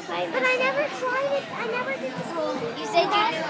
find But this. I never tried it. I never did the spoon. You said you knew